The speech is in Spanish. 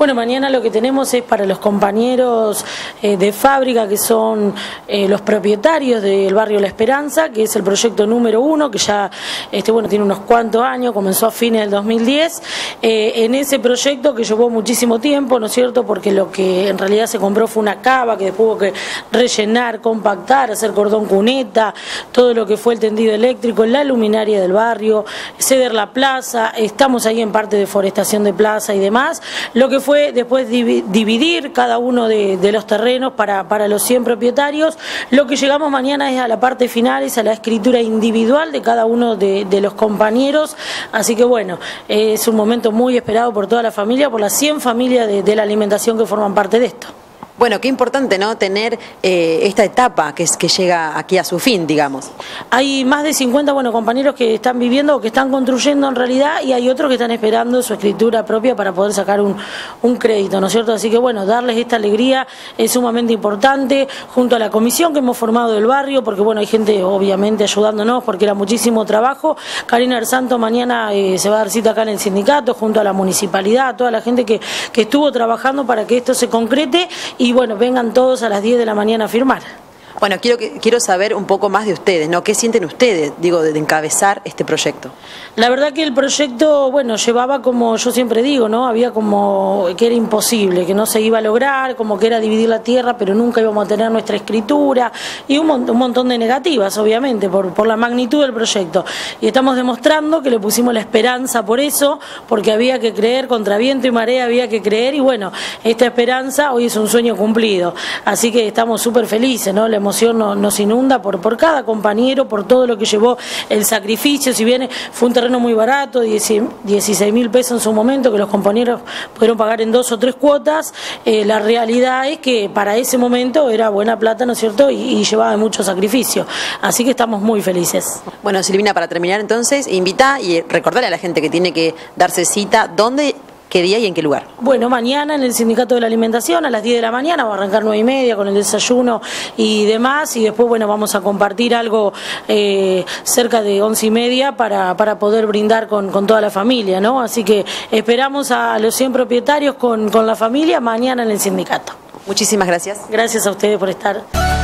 Bueno, mañana lo que tenemos es para los compañeros de fábrica, que son los propietarios del barrio La Esperanza, que es el proyecto número 1, que ya tiene unos cuantos años, comenzó a fines del 2010. En ese proyecto, que llevó muchísimo tiempo, ¿no es cierto?, porque lo que en realidad se compró fue una cava que después hubo que rellenar, compactar, hacer cordón cuneta, todo lo que fue el tendido eléctrico, la luminaria del barrio, ceder la plaza, estamos ahí en parte de forestación de plaza y demás. Lo que fue después dividir cada uno de los terrenos para los 100 propietarios. Lo que llegamos mañana es a la parte final, es a la escritura individual de cada uno de los compañeros, así que bueno, es un momento muy esperado por toda la familia, por las 100 familias de la alimentación que forman parte de esto. Bueno, qué importante, ¿no?, tener esta etapa que llega aquí a su fin, digamos. Hay más de 50 compañeros que están viviendo o que están construyendo en realidad, y hay otros que están esperando su escritura propia para poder sacar un crédito, ¿no es cierto? Así que bueno, darles esta alegría es sumamente importante, junto a la comisión que hemos formado del barrio, porque bueno, hay gente obviamente ayudándonos porque era muchísimo trabajo. Karina Ersanto mañana se va a dar cita acá en el sindicato, junto a la municipalidad, toda la gente que estuvo trabajando para que esto se concrete. Y bueno, vengan todos a las 10 de la mañana a firmar. Bueno, quiero saber un poco más de ustedes, ¿no? ¿Qué sienten ustedes, digo, de encabezar este proyecto? La verdad que el proyecto, llevaba, como yo siempre digo, ¿no? Había como que era imposible, que no se iba a lograr, como que era dividir la tierra, pero nunca íbamos a tener nuestra escritura, y un montón de negativas, obviamente, por la magnitud del proyecto. Y estamos demostrando que le pusimos la esperanza por eso, porque había que creer, contra viento y marea había que creer, y bueno, esta esperanza hoy es un sueño cumplido. Así que estamos súper felices, ¿no? La emoción nos inunda por cada compañero, por todo lo que llevó el sacrificio. Si bien fue un terreno muy barato, 16.000 pesos en su momento, que los compañeros pudieron pagar en 2 o 3 cuotas, la realidad es que para ese momento era buena plata, ¿no es cierto?, y llevaba mucho sacrificio. Así que estamos muy felices. Bueno, Silvina, para terminar entonces, invita y recordarle a la gente que tiene que darse cita, ¿dónde, qué día y en qué lugar? Bueno, mañana en el Sindicato de la Alimentación a las 10 de la mañana, va a arrancar 9:30 con el desayuno y demás, y después vamos a compartir algo cerca de 11:30 para poder brindar con toda la familia, ¿no? Así que esperamos a los 100 propietarios con la familia mañana en el sindicato. Muchísimas gracias. Gracias a ustedes por estar.